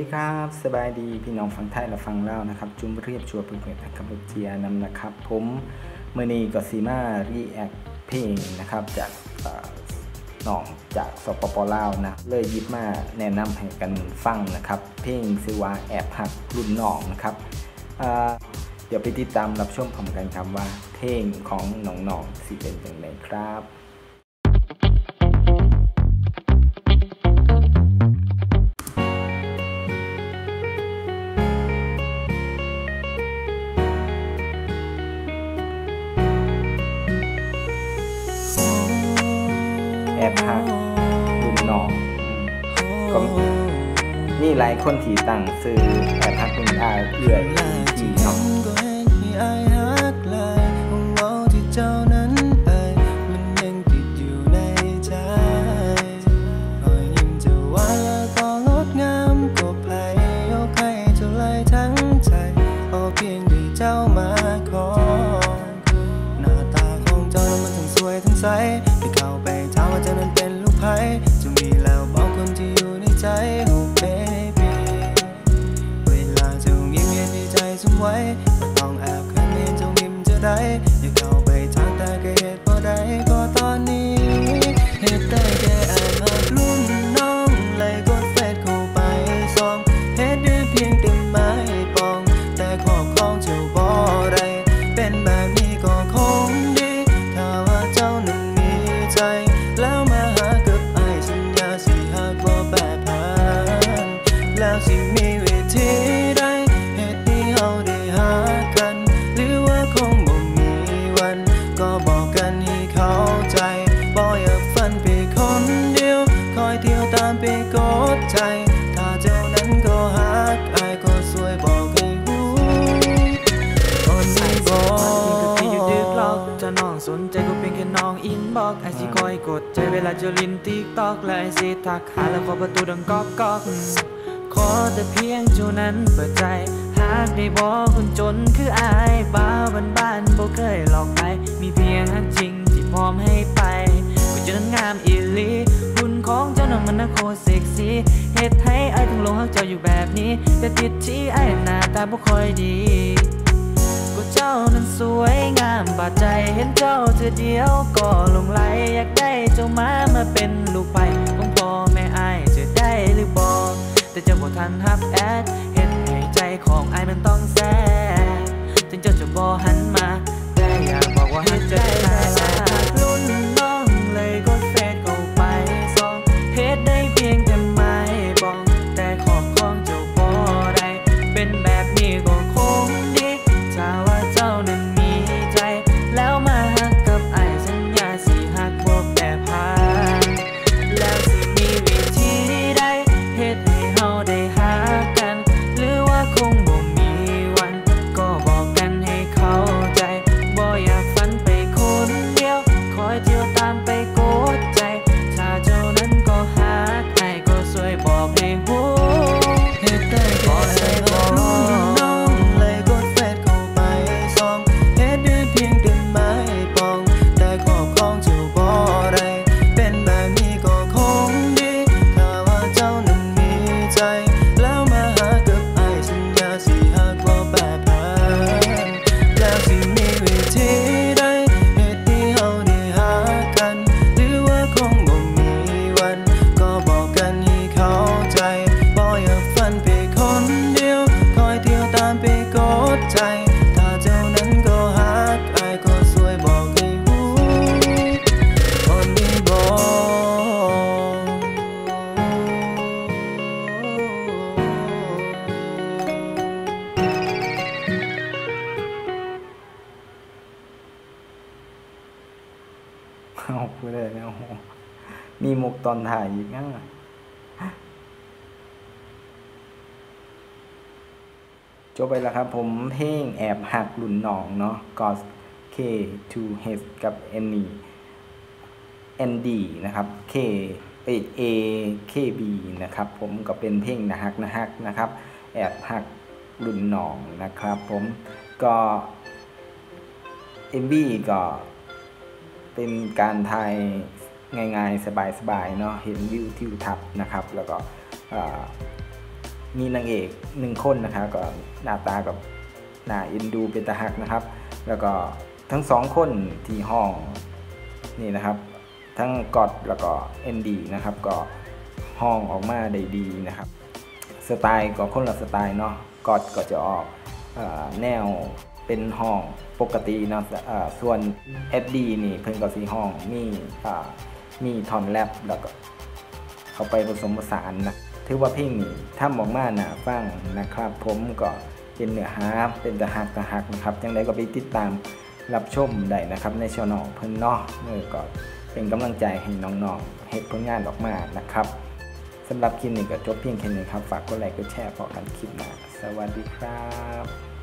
ดีครับสบายดีพี่น้องฟังไทยและฟังลาวนะครับจุ่มเรียบชัวเพื่อนๆนะครับเจียนำนะครับผมเมื่อนี้ก็ซีมารีแอคเพลงนะครับจากน้องจากสปป.ลาวนะเลยหยิบมาแนะนำให้กันฟังนะครับเพลงชื่อว่าแอบหักรุ่นน้องนะครับเดี๋ยวไปติดตามรับชมพร้อมกันครับว่าเพลงของน้องๆสิเป็นอย่างไรครับแอบหักรุ่นน้องก็มีหลายคนที่ตั้งซื้อแอบหักรุ่นอาเอื่อยที่น้องที่เข้าไปถามว่าเจ้านั้นเป็นลูกไผ่จะมีแล้วบอกคนที่อยู่ในใจโอ้ baby เวลาเจ้ายิ้มเย็นในใจสุ่มไว้ก็ต้องแอบคืนเห็นเจ้ายิ้มจะได้อย่าเข้าไปทางแต่ก็เหตุบ่ได้ก็ตอนนี้เหตุได้แค่แอบหักรุ่นน้องเลยกดเฟซเข้าไปส่องเหตุได้เพียงแต่ไม้ปองแต่ขอบคล้องเจ้าบ่ได้เป็นแบบนี้ก็คงดีแล้วมาหากับไอ้สัญญาสิหากว่าแปรผันแล้วสิมีวิธีใดเหตุที่เฮาได้หากันหรือว่าคงบ่มีวันก็บอกกันให้เข้าใจบ่อยากฝันไปคนเดียวคอยเที่ยวตามไปกดใจถ้าเจ้านั้นก็หักไอ้ก็ช่วยบอกให้รู้คนไม่บอกที่อยู่ดึกหรอกจะน้องสนใจก็เพียงแค่น้องอินบอกไอสิคอยกดใจเวลาเจอลินติ๊กตอกและไอสิทักหาแล้วขอประตูดังก๊อกก๊อกขอแต่เพียงเจ้านั้นเปิดใจหากได้บอกคนจนคืออายบ้าบ้านบ่เคยหลอกใครมีเพียงฮักจริงที่พร้อมให้ไปก็เจอนั้นงามอีหลีหุ่นของเจ้านั้นมันน่าโคตรเซ็กซี่เหตุให้ไอถึงลงฮักเจ้าอยู่แบบนี้แต่ติดที่ไอหน้าตาบ่ค่อยดีก็เจ้านั้นสวยงามบาดใจเห็นเจ้าเธอเดียวก็หลงไหลอยากได้เจ้ามาเป็นลูกไผ่ของพ่อแม่อ้ายจะได้หรือบอกแต่เจ้าบ่ทันรับแอดเห็นให้ใจของอ้ายมันต้องแซ่ถึงเจ้าจะบ่หันมาแต่อยากบอกว่าหักเจ้าได้รุ่นน้องเลยกดเฟซเข้าไปส่องเฮ็ดได้เพียงแต่ไม้ปองแต่ขอบของเจ้าบ่ได้เป็นแบบนี้ก็คงดีถ้าว่าเจ้านั้นมีใจแล้วมาหักกับไอ้สัญญาสิหักบ่แปรผันแล้วสิมีวิธีใดเหตุให้เฮาได้หากันหรือว่าคงบ่มีวันก็บอกกันให้เข้าใจบ่อยากฝันไปคนเดียวคอยเที่ยวตามไปกดใจถ้าเจ้านั้นก็หักไอ้ก็ช่วยบอกให้ฮู้เหตุใดก็ช่วยบอกใจถ้าเจ้านั้นก็หักไอ้ก็ช่วยบอกให้รู้คนนี้บอกเอาพูดเลยนะโอ้โหมีมุกตอนถ่ายอีกนะจบไปแล้วครับผมเพลงแอบหักรุ่นน้องเนาะก็ K2H กับ ND นะครับ KB นะครับผมก็เป็นเพลงนะฮักนะครับแอบหักรุ่นน้องนะครับผมก็ MV ก็เป็นการถ่ายง่ายๆสบายๆเนาะเห็นวิวทิวทัศน์นะครับแล้วก็มีนางเอก1คนนะครับก็หน้าตากับหน้าเอ็นดูเป็นตาฮักนะครับแล้วก็ทั้ง2คนที่ห้องนี่นะครับทั้งกอดแล้วก็เอ็นดีนะครับก็ห้องออกมาได้ดีนะครับสไตล์ก็คนละสไตล์เนาะกอดก็จะออกแนวเป็นห้องปกติเนาะส่วน FD นี่เพิ่นก็สิห้องมีท่อนแรปแล้วก็เข้าไปผสมผสานนะถือว่าเพลงนี้ทำออกมาน่าฟังนะครับผมก็เป็นเนื้อหาเป็นตะหักนะครับจังไดก็ไปติดตามรับชมได้นะครับในช่องเพิ่นเนาะก็เป็นกำลังใจให้น้องๆเฮ็ดผลงานออกมานะครับสำหรับคลิปนี้ก็จบเพียงแค่นี้ครับฝากกดไลค์กดแชร์พอกันคลิปหน้าสวัสดีครับ